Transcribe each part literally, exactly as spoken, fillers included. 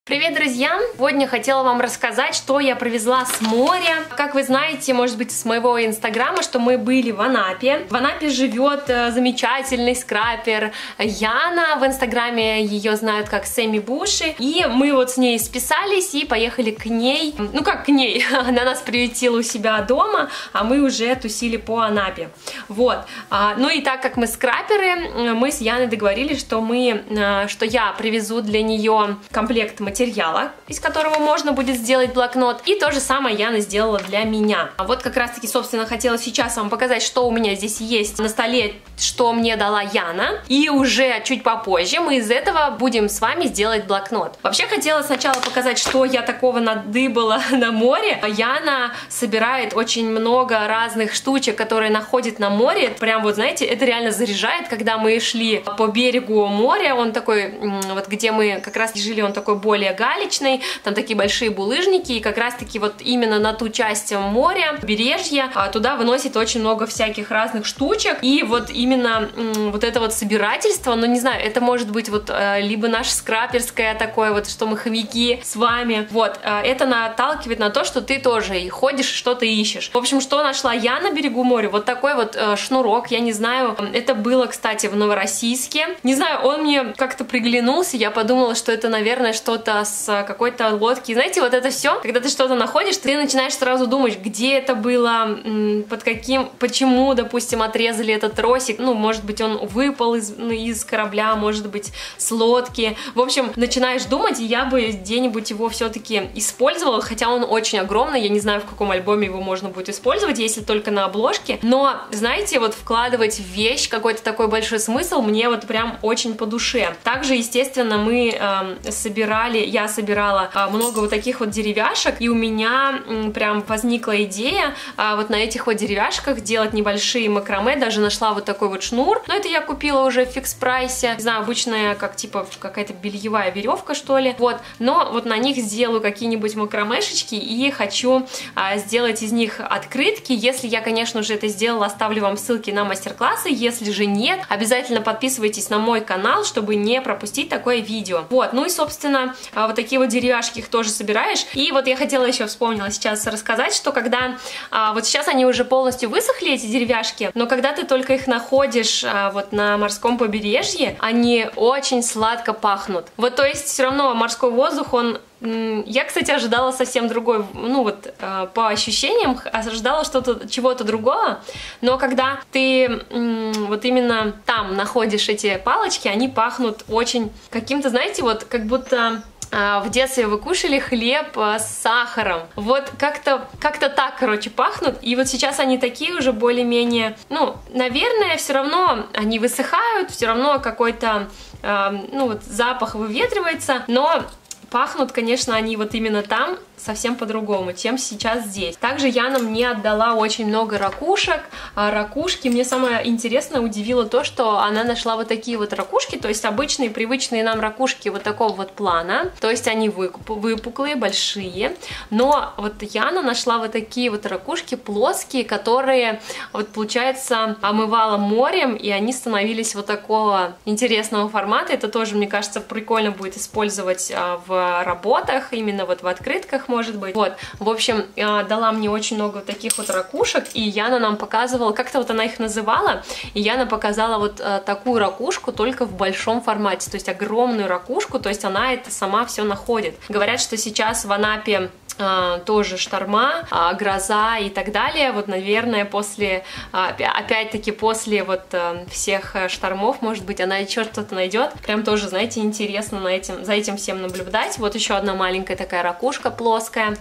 Привет, друзья! Сегодня хотела вам рассказать, что я привезла с моря. Как вы знаете, может быть, с моего инстаграма, что мы были в Анапе. В Анапе живет замечательный скрапер Яна. В инстаграме ее знают как Сэмми Буши. И мы вот с ней списались и поехали к ней. Ну как к ней? Она нас приютила у себя дома, а мы уже тусили по Анапе. Вот. Ну и так как мы скраперы, мы с Яной договорились, что мы, что я привезу для нее комплект материала. материала, из которого можно будет сделать блокнот. И то же самое Яна сделала для меня. А вот как раз таки, собственно, хотела сейчас вам показать, что у меня здесь есть на столе, что мне дала Яна. И уже чуть попозже мы из этого будем с вами сделать блокнот. Вообще хотела сначала показать, что я такого надыбала на море. Яна собирает очень много разных штучек, которые находит на море. Прям вот, знаете, это реально заряжает. Когда мы шли по берегу моря, он такой, вот где мы как раз жили, он такой более галечный, там такие большие булыжники, и как раз таки вот именно на ту часть моря, побережья, туда выносит очень много всяких разных штучек, и вот именно вот это вот собирательство, ну не знаю, это может быть вот либо наше скраперское такое вот, что мы хомяки с вами, вот, это наталкивает на то, что ты тоже и ходишь, что-то ищешь. В общем, что нашла я на берегу моря? Вот такой вот шнурок, я не знаю, это было, кстати, в Новороссийске, не знаю, он мне как-то приглянулся, я подумала, что это, наверное, что-то с какой-то лодки. Знаете, вот это все, когда ты что-то находишь, ты начинаешь сразу думать, где это было, под каким, почему, допустим, отрезали этот тросик. Ну, может быть, он выпал из, ну, из корабля, может быть, с лодки. В общем, начинаешь думать, и я бы где-нибудь его все-таки использовала, хотя он очень огромный, я не знаю, в каком альбоме его можно будет использовать, если только на обложке. Но, знаете, вот вкладывать в вещь какой-то такой большой смысл мне вот прям очень по душе. Также, естественно, мы э, собирали я собирала а, много вот таких вот деревяшек, и у меня м, прям возникла идея а, вот на этих вот деревяшках делать небольшие макраме, даже нашла вот такой вот шнур, но это я купила уже в фикс-прайсе, не знаю, обычная, как типа какая-то бельевая веревка, что ли, вот, но вот на них сделаю какие-нибудь макромешечки и хочу а, сделать из них открытки. Если я, конечно же, это сделала, оставлю вам ссылки на мастер-классы, если же нет, обязательно подписывайтесь на мой канал, чтобы не пропустить такое видео. Вот, ну и, собственно, вот такие вот деревяшки их тоже собираешь. И вот я хотела еще, вспомнила сейчас рассказать, что когда, а, вот сейчас они уже полностью высохли, эти деревяшки, но когда ты только их находишь а, вот на морском побережье, они очень сладко пахнут. Вот, то есть все равно морской воздух, он... Я, кстати, ожидала совсем другой, ну вот э, по ощущениям, ожидала что-то, чего-то другого, но когда ты м, вот именно там находишь эти палочки, они пахнут очень каким-то, знаете, вот как будто... В детстве вы кушали хлеб с сахаром. Вот как-то как-то так, короче, пахнут. И вот сейчас они такие уже более-менее... Ну, наверное, все равно они высыхают, все равно какой-то, э, ну, вот запах выветривается, но... Пахнут, конечно, они вот именно там совсем по-другому, чем сейчас здесь. Также Яна мне отдала очень много ракушек. А ракушки, мне самое интересное удивило то, что она нашла вот такие вот ракушки, то есть обычные, привычные нам ракушки вот такого вот плана. То есть они выпуклые, большие. Но вот Яна нашла вот такие вот ракушки плоские, которые, вот получается, омывала морем, и они становились вот такого интересного формата. Это тоже, мне кажется, прикольно будет использовать в работах, именно вот в открытках, может быть. Вот, в общем, дала мне очень много вот таких вот ракушек, и Яна нам показывала, как-то вот она их называла, и Яна показала вот такую ракушку, только в большом формате, то есть огромную ракушку, то есть она это сама все находит. Говорят, что сейчас в Анапе тоже шторма, гроза и так далее. Вот, наверное, после, опять-таки, после вот всех штормов, может быть, она еще что-то найдет. Прям тоже, знаете, интересно на этим, за этим всем наблюдать. Вот еще одна маленькая такая ракушка плоская.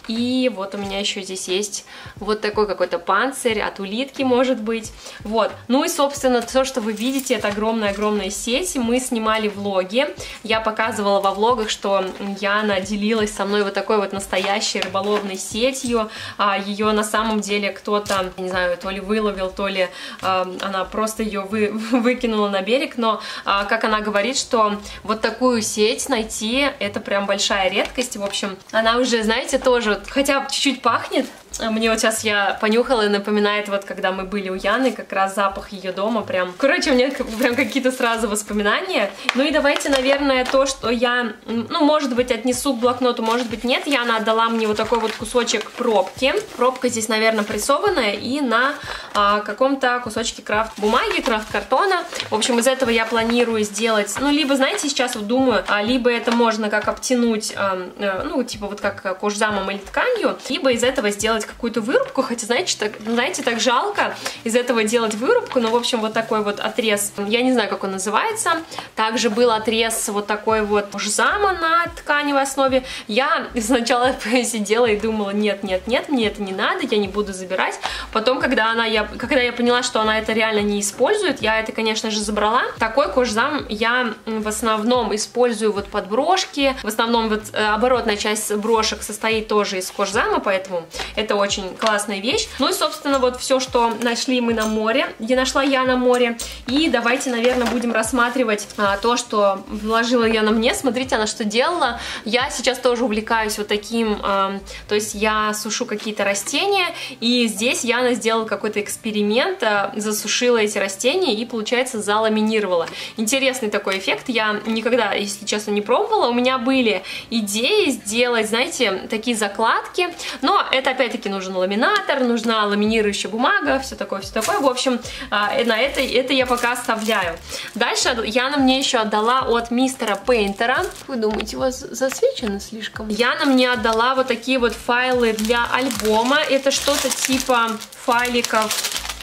И вот у меня еще здесь есть вот такой какой-то панцирь от улитки, может быть. Вот. Ну и, собственно, то, что вы видите, это огромная-огромная сеть. Мы снимали влоги. Я показывала во влогах, что Яна делилась со мной вот такой вот настоящей настоящей рыболовной сетью. Ее на самом деле кто-то, не знаю, то ли выловил, то ли она просто ее вы, выкинула на берег, но как она говорит, что вот такую сеть найти, это прям большая редкость. В общем, она уже, знаете, тоже, хотя чуть-чуть пахнет. Мне вот сейчас я понюхала и напоминает, вот когда мы были у Яны, как раз запах ее дома прям. Короче, у меня прям какие-то сразу воспоминания. Ну и давайте, наверное, то, что я, ну, может быть, отнесу к блокноту, может быть, нет. Яна отдала мне вот такой вот кусочек пробки. Пробка здесь, наверное, прессованная и на а, каком-то кусочке крафт-бумаги, крафт-картона. В общем, из этого я планирую сделать, ну, либо, знаете, сейчас вот думаю, а, либо это можно как обтянуть, а, а, ну, типа вот как кожзамом или тканью, либо из этого сделать какую-то вырубку, хотя, знаете, так, знаете, так жалко из этого делать вырубку, но, в общем, вот такой вот отрез, я не знаю, как он называется. Также был отрез вот такой вот кожзама на тканевой основе. Я сначала сидела и думала, нет, нет, нет, мне это не надо, я не буду забирать. Потом, когда, она, я, когда я поняла, что она это реально не использует, я это, конечно же, забрала. Такой кожзам я в основном использую вот под брошки. В основном вот оборотная часть брошек состоит тоже из кожзама, поэтому это очень классная вещь. Ну и, собственно, вот все, что нашли мы на море, где нашла я на море. И давайте, наверное, будем рассматривать а, то, что вложила я на мне. Смотрите, она что делала. Я сейчас тоже увлекаюсь вот таким, а, то есть я сушу какие-то растения, и здесь Яна сделала какой-то эксперимент, а, засушила эти растения и, получается, заламинировала. Интересный такой эффект. Я никогда, если честно, не пробовала. У меня были идеи сделать, знаете, такие закладки, но это, опять-таки, нужен ламинатор, нужна ламинирующая бумага, все такое, все такое. В общем, на это, это я пока оставляю. Дальше Яна мне еще отдала от мистера Пейнтера. Вы думаете, у вас засвечено слишком? Яна мне отдала вот такие вот файлы для альбома. Это что-то типа файликов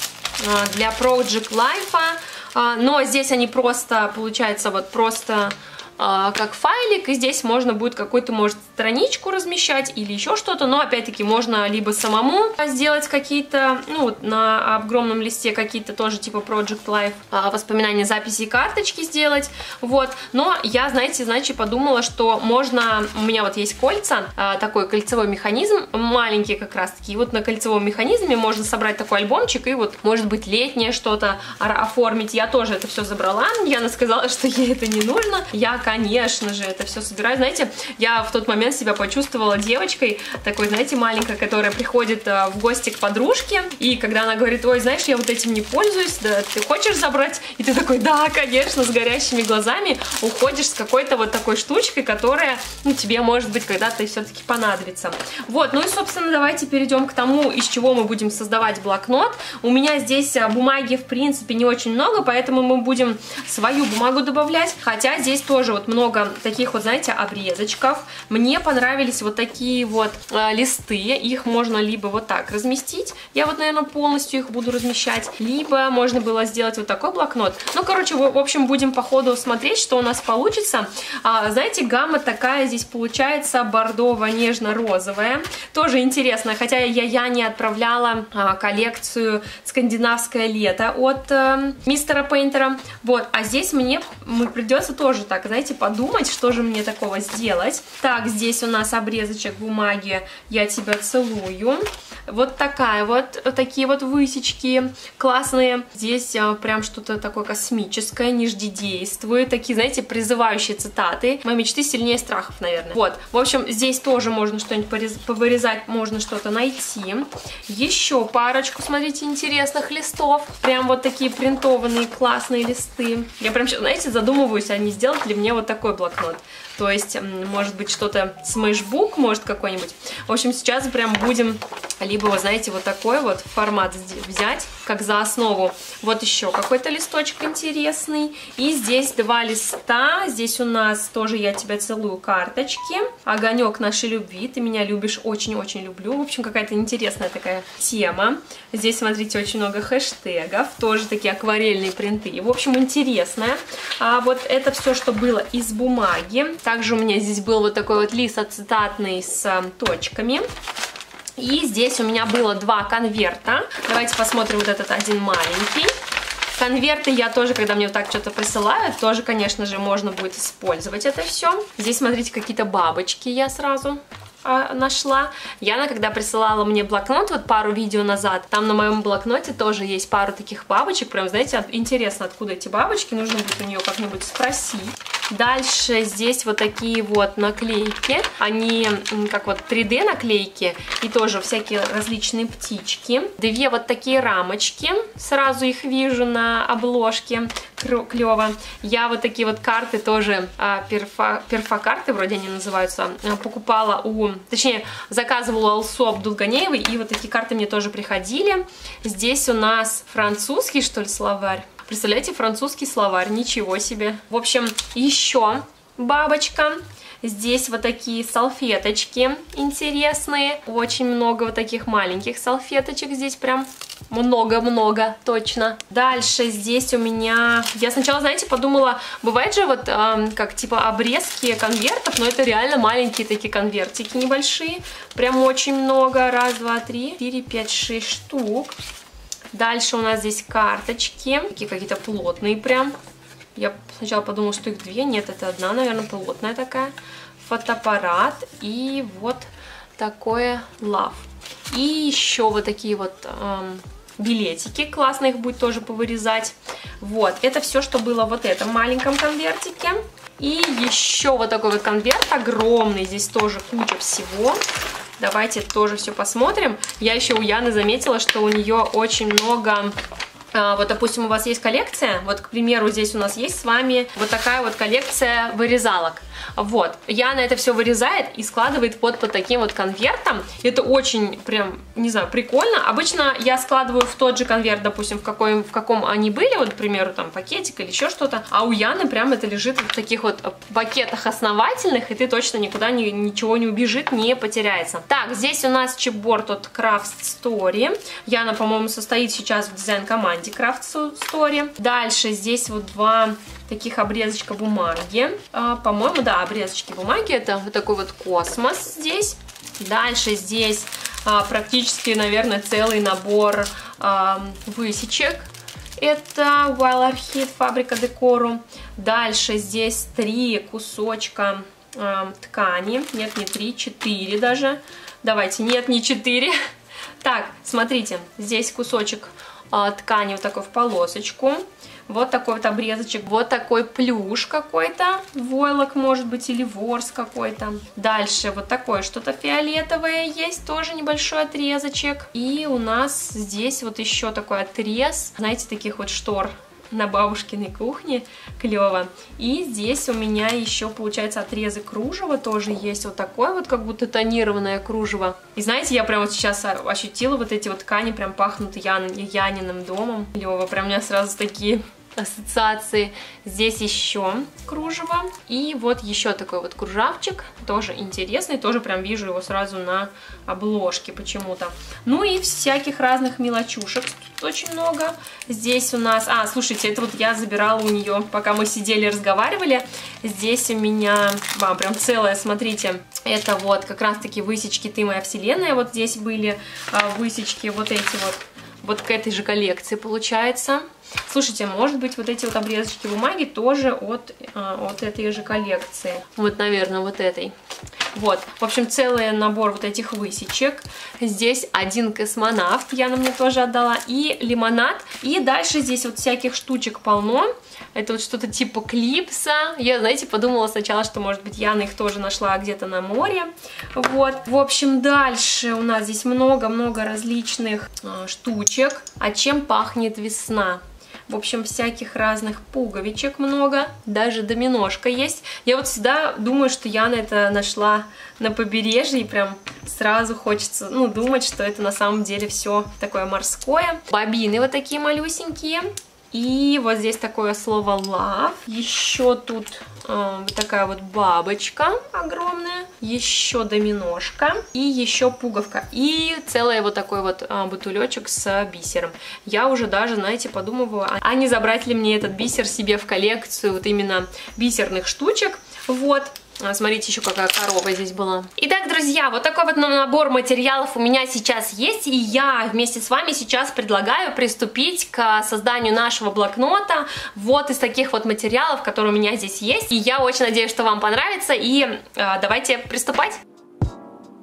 для Project Life. Но здесь они просто, получается, вот просто как файлик, и здесь можно будет какую-то, может, страничку размещать или еще что-то, но опять-таки можно либо самому сделать какие-то, ну, вот на огромном листе какие-то тоже типа Project Life воспоминания, записи и карточки сделать, вот, но я, знаете, значит, подумала, что можно, у меня вот есть кольца, такой кольцевой механизм, маленький как раз таки, и вот на кольцевом механизме можно собрать такой альбомчик и вот, может быть, летнее что-то оформить. Я тоже это все забрала, Яна сказала, что ей это не нужно, я, конечно же, это все собираю. Знаете, я в тот момент себя почувствовала девочкой, такой, знаете, маленькой, которая приходит а, в гости к подружке, и когда она говорит, ой, знаешь, я вот этим не пользуюсь, да, ты хочешь забрать? И ты такой, да, конечно, с горящими глазами уходишь с какой-то вот такой штучкой, которая, ну, тебе, может быть, когда-то все-таки понадобится. Вот, ну и, собственно, давайте перейдем к тому, из чего мы будем создавать блокнот. У меня здесь бумаги, в принципе, не очень много, поэтому мы будем свою бумагу добавлять, хотя здесь тоже вот много таких вот, знаете, обрезочков. Мне понравились вот такие вот э, листы, их можно либо вот так разместить, я вот, наверное, полностью их буду размещать, либо можно было сделать вот такой блокнот. Ну, короче, в, в общем, будем по ходу смотреть, что у нас получится. А, знаете, гамма такая здесь получается бордово-нежно-розовая, тоже интересно, хотя я, я не отправляла а, коллекцию «Скандинавское лето» от э, мистера Пейнтера, вот, а здесь мне придется тоже так, знаете, подумать, что же мне такого сделать. Так, здесь у нас обрезочек бумаги «Я тебя целую». Вот такая вот, такие вот высечки классные. Здесь а, прям что-то такое космическое, не жди, действуй. Такие, знаете, призывающие цитаты. Мои мечты сильнее страхов, наверное. Вот, в общем, здесь тоже можно что-нибудь повырезать, можно что-то найти. Еще парочку, смотрите, интересных листов. Прям вот такие принтованные классные листы. Я прям, знаете, задумываюсь, а не сделать ли мне вот такой блокнот. То есть, может быть, что-то смешбук, может, какой-нибудь. В общем, сейчас прям будем либо, вы знаете, вот такой вот формат взять, как за основу. Вот еще какой-то листочек интересный. И здесь два листа. Здесь у нас тоже «Я тебя целую» карточки. Огонек нашей любви. Ты меня любишь, очень-очень люблю. В общем, какая-то интересная такая тема. Здесь, смотрите, очень много хэштегов. Тоже такие акварельные принты. В общем, интересная. А вот это все, что было из бумаги. Также у меня здесь был вот такой вот лист ацетатный с а, точками. И здесь у меня было два конверта. Давайте посмотрим вот этот один маленький. Конверты я тоже, когда мне вот так что-то присылают, тоже, конечно же, можно будет использовать это все. Здесь, смотрите, какие-то бабочки я сразу э, нашла. Яна, когда присылала мне блокнот, вот пару видео назад, там на моем блокноте тоже есть пару таких бабочек. Прям, знаете, интересно, откуда эти бабочки. Нужно будет у нее как-нибудь спросить. Дальше здесь вот такие вот наклейки. Они как вот три дэ наклейки. И тоже всякие различные птички. Две вот такие рамочки. Сразу их вижу на обложке. Клево. Я вот такие вот карты тоже, а, перфа, перфокарты вроде они называются, покупала у, точнее, заказывала у Алсу Абдулганеевой, и вот такие карты мне тоже приходили. Здесь у нас французский, что ли, словарь. Представляете, французский словарь, ничего себе. В общем, еще бабочка. Здесь вот такие салфеточки интересные. Очень много вот таких маленьких салфеточек. Здесь прям много-много, точно. Дальше здесь у меня... Я сначала, знаете, подумала, бывает же вот э, как типа обрезки конвертов, но это реально маленькие такие конвертики небольшие. Прям очень много. Раз, два, три, четыре, пять, шесть штук. Дальше у нас здесь карточки. Такие какие-то плотные прям. Я сначала подумала, что их две. Нет, это одна, наверное, плотная такая. Фотоаппарат. И вот такое love. И еще вот такие вот эм, билетики. Классно их будет тоже повырезать. Вот, это все, что было в вот этом маленьком конвертике. И еще вот такой вот конверт огромный. Здесь тоже куча всего. Давайте тоже все посмотрим. Я еще у Яны заметила, что у нее очень много... Вот, допустим, у вас есть коллекция, вот, к примеру, здесь у нас есть с вами вот такая вот коллекция вырезалок. Вот, Яна это все вырезает и складывает вот по таким вот конвертам. Это очень, прям, не знаю, прикольно. Обычно я складываю в тот же конверт, допустим, в, какой, в каком они были, вот, к примеру, там, пакетик или еще что-то. А у Яны прям это лежит в таких вот пакетах основательных, и ты точно никуда ни, ничего не убежит, не потеряется. Так, здесь у нас чипборд от Craft Story. Яна, по-моему, состоит сейчас в дизайн-команде Craft Story. Дальше здесь вот два таких обрезочка бумаги. А, по-моему, да, обрезочки бумаги. Это вот такой вот космос здесь. Дальше здесь а, практически, наверное, целый набор а, высечек. Это Wild Orchid, фабрика декору. Дальше здесь три кусочка а, ткани. Нет, не три, четыре даже. Давайте, нет, не четыре. Так, смотрите, здесь кусочек ткани вот такой в полосочку. Вот такой вот обрезочек. Вот такой плюш какой-то. Войлок, может быть, или ворс какой-то. Дальше вот такое что-то фиолетовое есть. Тоже небольшой отрезочек. И у нас здесь вот еще такой отрез. Знаете, таких вот штор на бабушкиной кухне. Клево. И здесь у меня еще, получается, отрезы кружева тоже есть. Вот такое вот, как будто тонированное кружево. И знаете, я прям вот сейчас ощутила вот эти вот ткани, прям пахнут Ян... Яниным домом. Клево. Прям у меня сразу такие ассоциации. Здесь еще кружево. И вот еще такой вот кружавчик. Тоже интересный. Тоже прям вижу его сразу на обложке почему-то. Ну и всяких разных мелочушек тут очень много. Здесь у нас... А, слушайте, это вот я забирала у нее, пока мы сидели разговаривали. Здесь у меня... А, прям целое, смотрите. Это вот как раз-таки высечки «Ты моя вселенная». Вот здесь были а, высечки вот эти вот. Вот к этой же коллекции получается. Слушайте, может быть, вот эти вот обрезочки бумаги тоже от, от этой же коллекции. Вот, наверное, вот этой. Вот, в общем, целый набор вот этих высечек. Здесь один космонавт, Яна мне тоже отдала, и лимонад. И дальше здесь вот всяких штучек полно. Это вот что-то типа клипса. Я, знаете, подумала сначала, что, может быть, Яна их тоже нашла где-то на море. Вот. В общем, дальше у нас здесь много-много различных э, штучек. А чем пахнет весна? В общем, всяких разных пуговичек много. Даже доминошка есть. Я вот всегда думаю, что Яна это нашла на побережье. И прям сразу хочется, ну, думать, что это на самом деле все такое морское. Бобины вот такие малюсенькие. И вот здесь такое слово love. Еще тут э, такая вот бабочка огромная. Еще доминошка. И еще пуговка. И целый вот такой вот э, бутылечек с бисером. Я уже даже, знаете, подумываю, а не забрать ли мне этот бисер себе в коллекцию вот именно бисерных штучек. Вот. Смотрите, еще какая корова здесь была. Итак, друзья, вот такой вот набор материалов у меня сейчас есть. И я вместе с вами сейчас предлагаю приступить к созданию нашего блокнота. Вот из таких вот материалов, которые у меня здесь есть. И я очень надеюсь, что вам понравится. И э, давайте приступать.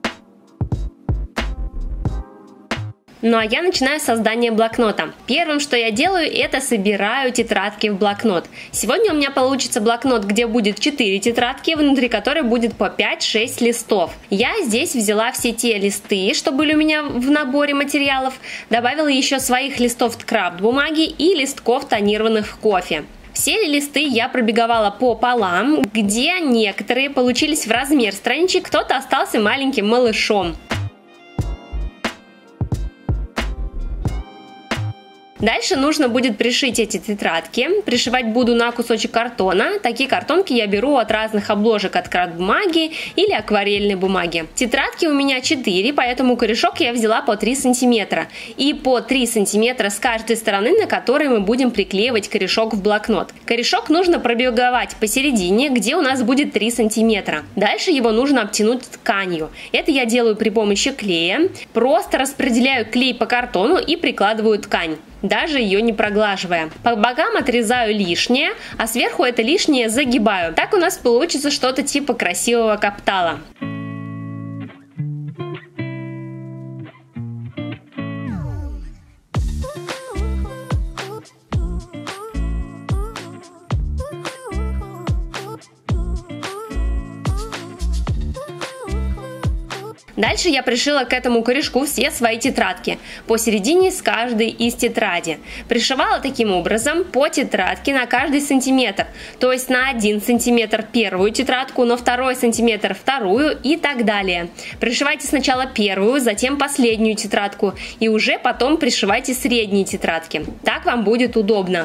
Ну а я начинаю создание блокнота. Первым, что я делаю, это собираю тетрадки в блокнот. Сегодня у меня получится блокнот, где будет четыре тетрадки, внутри которой будет по пять-шесть листов. Я здесь взяла все те листы, что были у меня в наборе материалов, добавила еще своих листов крафт бумаги и листков тонированных в кофе. Все листы я пробеговала пополам, где некоторые получились в размер страничек, кто-то остался маленьким малышом. Дальше нужно будет пришить эти тетрадки. Пришивать буду на кусочек картона. Такие картонки я беру от разных обложек, от крафт-бумаги или акварельной бумаги. Тетрадки у меня четыре, поэтому корешок я взяла по три сантиметра. И по три сантиметра с каждой стороны, на которой мы будем приклеивать корешок в блокнот. Корешок нужно пробеговать посередине, где у нас будет три сантиметра. Дальше его нужно обтянуть тканью. Это я делаю при помощи клея. Просто распределяю клей по картону и прикладываю ткань, даже ее не проглаживая. По бокам отрезаю лишнее, а сверху это лишнее загибаю. Так у нас получится что-то типа красивого каптала. Дальше я пришила к этому корешку все свои тетрадки посередине с каждой из тетради. Пришивала таким образом по тетрадке на каждый сантиметр, то есть на один сантиметр первую тетрадку, на второй сантиметр вторую и так далее. Пришивайте сначала первую, затем последнюю тетрадку и уже потом пришивайте средние тетрадки. Так вам будет удобно.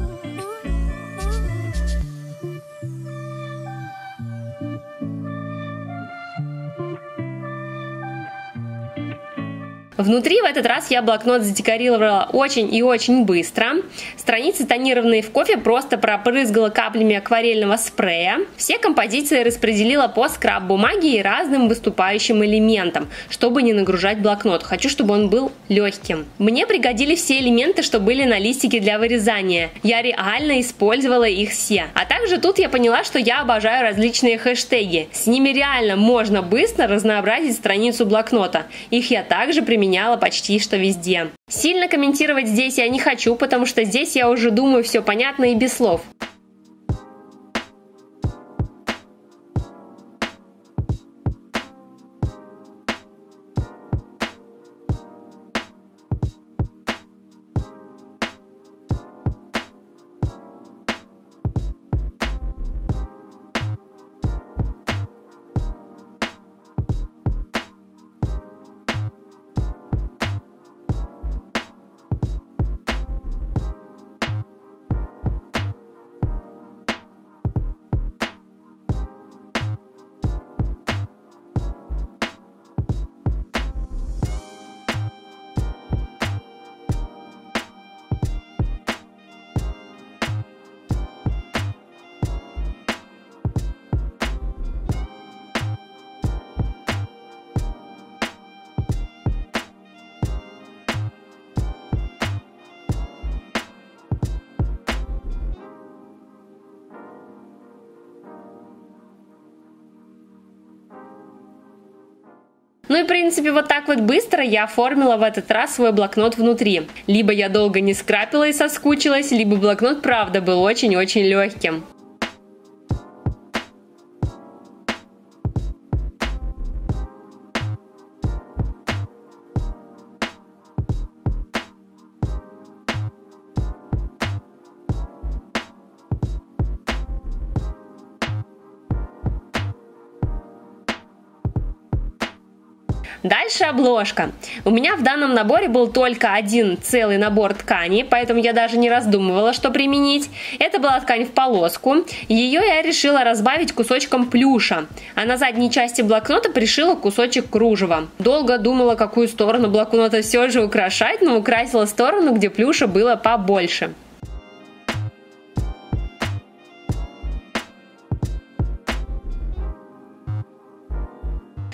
Внутри в этот раз я блокнот задекорировала очень и очень быстро. Страницы, тонированные в кофе, просто пропрыскала каплями акварельного спрея. Все композиции распределила по скраб-бумаге и разным выступающим элементам, чтобы не нагружать блокнот. Хочу, чтобы он был легким. Мне пригодились все элементы, что были на листике для вырезания. Я реально использовала их все. А также тут я поняла, что я обожаю различные хэштеги. С ними реально можно быстро разнообразить страницу блокнота. Их я также применяла меняла почти что везде. Сильно комментировать здесь я не хочу, потому что здесь я уже думаю все понятно и без слов. Ну и в принципе вот так вот быстро я оформила в этот раз свой блокнот внутри. Либо я долго не скрапила и соскучилась, либо блокнот правда был очень-очень легким. Дальше обложка. У меня в данном наборе был только один целый набор ткани, поэтому я даже не раздумывала, что применить. Это была ткань в полоску. Ее я решила разбавить кусочком плюша, а на задней части блокнота пришила кусочек кружева. Долго думала, какую сторону блокнота все же украшать, но украсила сторону, где плюша было побольше.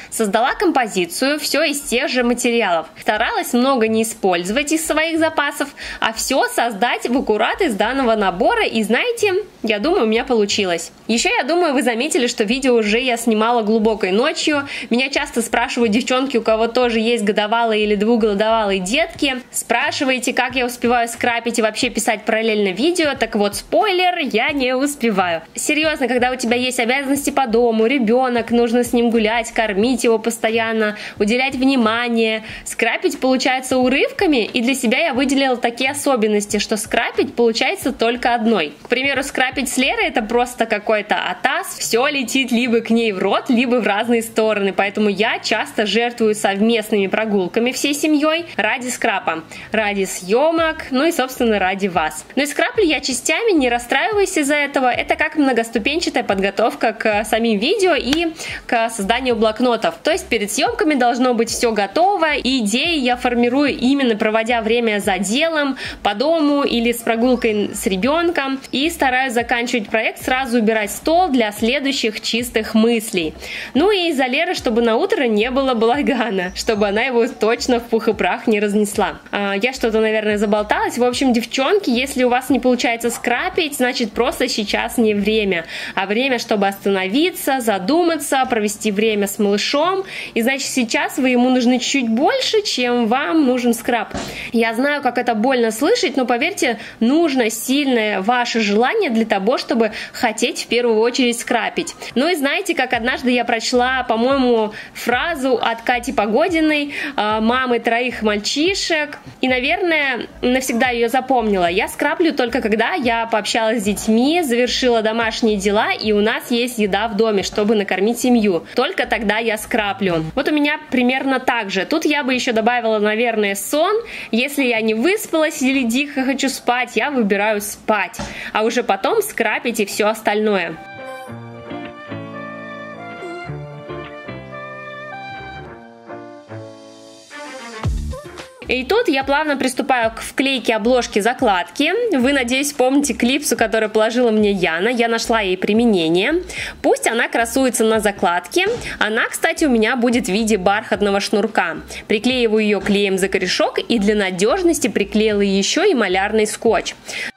Создала композицию, все из тех же материалов. Старалась много не использовать из своих запасов, а все создать в аккурат из данного набора, и знаете, я думаю, у меня получилось. Еще я думаю, вы заметили, что видео уже я снимала глубокой ночью. Меня часто спрашивают девчонки, у кого тоже есть годовалые или двухгодовалые детки. Спрашиваете, как я успеваю скрапить и вообще писать параллельно видео. Так вот, спойлер, я не успеваю. Серьезно, когда у тебя есть обязанности по дому, ребенок, нужно с ним гулять, кормить его постоянно, уделять внимание. Скрапить получается урывками, и для себя я выделила такие особенности, что скрапить получается только одной. К примеру, скрапить с Лерой это просто какой-то атас, все летит либо к ней в рот, либо в разные стороны, поэтому я часто жертвую совместными прогулками всей семьей ради скрапа, ради съемок, ну и собственно ради вас. Но и скраплю я частями, не расстраивайся из-за этого, это как многоступенчатая подготовка к самим видео и к созданию блокнотов, то есть перед съемками должно быть все готово, и идеи я формирую именно проводя время за делом, по дому или с прогулкой с ребенком, и стараюсь заканчивать проект, сразу убирать стол для следующих чистых мыслей. Ну и из-за Леры, чтобы на утро не было балагана, чтобы она его точно в пух и прах не разнесла. А, я что-то, наверное, заболталась. В общем, девчонки, если у вас не получается скрапить, значит просто сейчас не время, а время, чтобы остановиться, задуматься, провести время с малышом, и значит сейчас вы ему нужны чуть больше, чем вам нужен скрап. Я знаю, как это больно слышать, но поверьте, нужно сильное ваше желание для того, чтобы хотеть в первую очередь скрапить. Ну и знаете, как однажды я прочла, по-моему, фразу от Кати Погодиной, мамы троих мальчишек, и, наверное, навсегда ее запомнила. Я скраплю только когда я пообщалась с детьми, завершила домашние дела, и у нас есть еда в доме, чтобы накормить семью. Только тогда я скраплю. Вот у меня примерно так же. Тут я бы еще добавила, наверное, сон. Если я не выспалась или дико хочу спать, я выбираю спать, а уже потом скрапить и все остальное. И тут я плавно приступаю к вклейке обложки закладки. Вы, надеюсь, помните клипсу, которую положила мне Яна. Я нашла ей применение. Пусть она красуется на закладке. Она, кстати, у меня будет в виде бархатного шнурка. Приклеиваю ее клеем за корешок и для надежности приклеила еще и малярный скотч.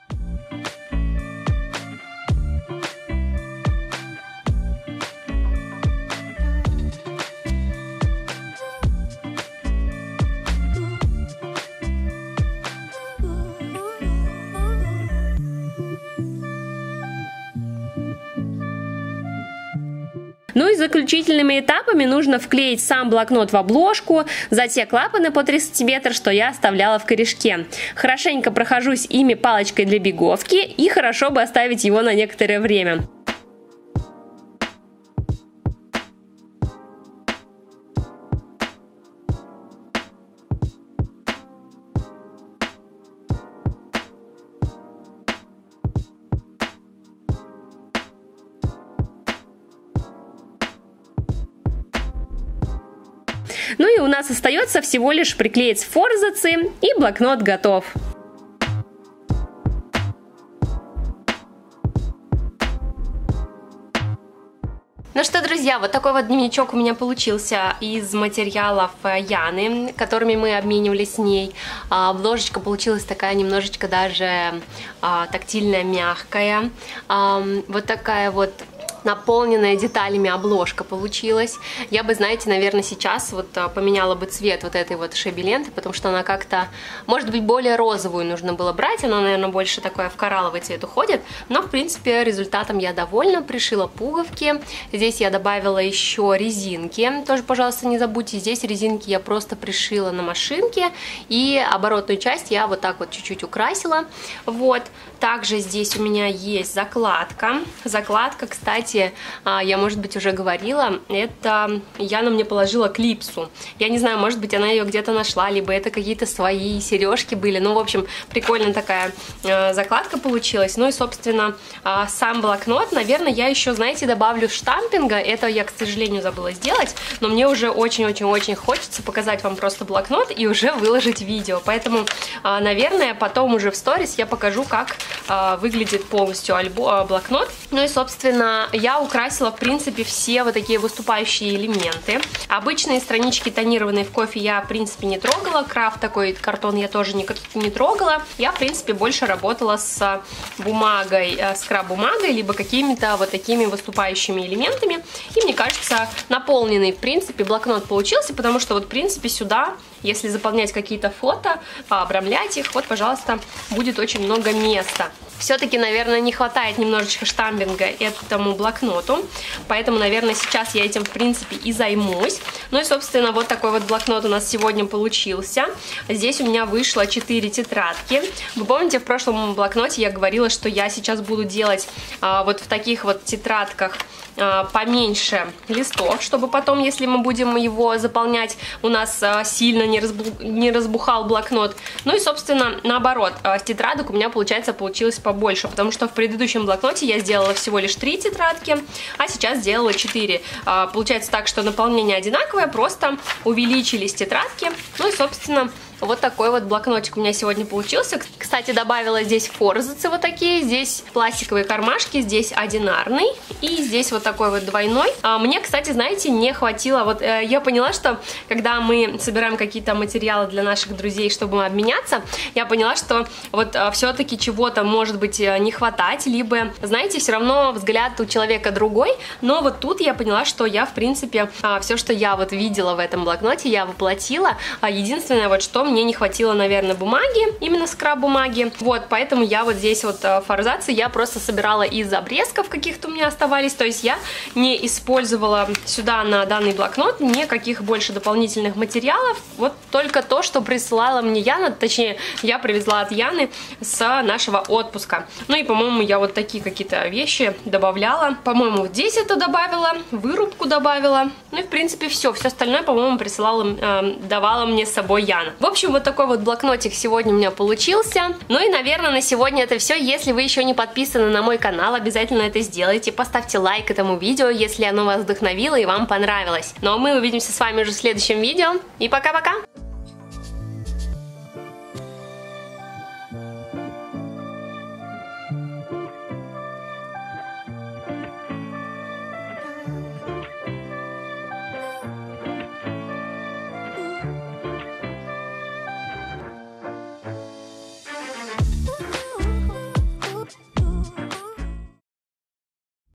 Ну и заключительными этапами нужно вклеить сам блокнот в обложку за те клапаны по три сантиметра, что я оставляла в корешке. Хорошенько прохожусь ими палочкой для беговки, и хорошо бы оставить его на некоторое время. Ну и у нас остается всего лишь приклеить форзацы, и блокнот готов. Ну что, друзья, вот такой вот дневничок у меня получился из материалов Яны, которыми мы обменивались с ней. Обложечка получилась такая немножечко даже тактильная, мягкая. Вот такая вот наполненная деталями обложка получилась. Я бы, знаете, наверное, сейчас вот поменяла бы цвет вот этой вот шеби-ленты, потому что она как-то, может быть, более розовую нужно было брать. Она, наверное, больше такое в коралловый цвет уходит. Но, в принципе, результатом я довольна. Пришила пуговки. Здесь я добавила еще резинки. Тоже, пожалуйста, не забудьте. Здесь резинки я просто пришила на машинке. И оборотную часть я вот так вот чуть-чуть украсила. Вот. Также здесь у меня есть закладка. Закладка, кстати, я, может быть, уже говорила, это Яна мне положила клипсу. Я не знаю, может быть, она ее где-то нашла, либо это какие-то свои сережки были. Ну, в общем, прикольная такая закладка получилась. Ну и, собственно, сам блокнот, наверное, я еще, знаете, добавлю штампинга. Это я, к сожалению, забыла сделать, но мне уже очень-очень-очень хочется показать вам просто блокнот и уже выложить видео. Поэтому, наверное, потом уже в сторис я покажу, как э, выглядит полностью альбо, блокнот. Ну и, собственно, я украсила, в принципе, все вот такие выступающие элементы. Обычные странички тонированные в кофе я, в принципе, не трогала. Крафт такой картон я тоже не, не трогала. Я, в принципе, больше работала с бумагой, э, скраб-бумагой, либо какими-то вот такими выступающими элементами. И, мне кажется, наполненный, в принципе, блокнот получился, потому что вот, в принципе, сюда, если заполнять какие-то фото, обрамлять их, вот, пожалуйста, будет очень много места. Все-таки, наверное, не хватает немножечко штампинга этому блокноту, поэтому, наверное, сейчас я этим, в принципе, и займусь. Ну и, собственно, вот такой вот блокнот у нас сегодня получился. Здесь у меня вышло четыре тетрадки. Вы помните, в прошлом блокноте я говорила, что я сейчас буду делать а, вот в таких вот тетрадках а, поменьше листов, чтобы потом, если мы будем его заполнять, у нас а, сильно не, разбу не разбухал блокнот. Ну и, собственно, наоборот, а, тетрадок у меня, получается, получилось побольше, потому что в предыдущем блокноте я сделала всего лишь три тетрадки, а сейчас сделала четыре. А, получается так, что наполнение одинаковое, просто увеличились тетрадки. Ну и, собственно, вот такой вот блокнотик у меня сегодня получился. Кстати, добавила здесь форзацы вот такие, здесь пластиковые кармашки, здесь одинарный и здесь вот такой вот двойной. А мне, кстати, знаете, не хватило, вот э, я поняла, что когда мы собираем какие-то материалы для наших друзей, чтобы обменяться, я поняла, что вот э, все-таки чего-то может быть не хватать, либо, знаете, все равно взгляд у человека другой, но вот тут я поняла, что я, в принципе, э, все, что я вот видела в этом блокноте, я воплотила. А единственное, вот что мне не хватило, наверное, бумаги, именно скраб-бумаги. Вот, поэтому я вот здесь вот форзацы я просто собирала из обрезков каких-то у меня оставались, то есть я не использовала сюда на данный блокнот никаких больше дополнительных материалов, вот только то, что присылала мне Яна, точнее, я привезла от Яны с нашего отпуска. Ну и, по-моему, я вот такие какие-то вещи добавляла. По-моему, вот здесь это добавила, вырубку добавила. Ну и, в принципе, все. Все остальное, по-моему, присылала, э, давала мне с собой Яна. В общем, вот такой вот блокнотик сегодня у меня получился. Ну и, наверное, на сегодня это все. Если вы еще не подписаны на мой канал, обязательно это сделайте. Поставьте лайк этому видео, если оно вас вдохновило и вам понравилось. Ну а мы увидимся с вами уже в следующем видео. И пока-пока!